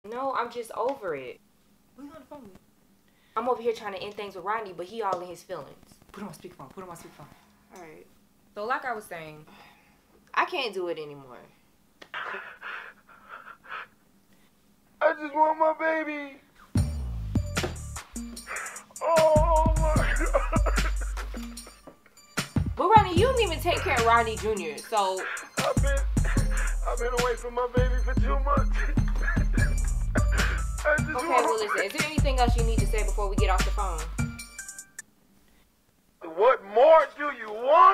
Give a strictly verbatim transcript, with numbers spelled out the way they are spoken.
No, I'm just over it. Who you on the phone with? I'm over here trying to end things with Rodney, but he all in his feelings. Put him on speakerphone. Put him on speakerphone. Alright. So like I was saying, I can't do it anymore. I just want my baby. Oh my God. But Rodney, you don't even take care of Rodney Junior, so... I've been, I've been away from my baby for two months. I just Okay, want well listen, is there anything else you need to say before we get off the phone? What more do you want?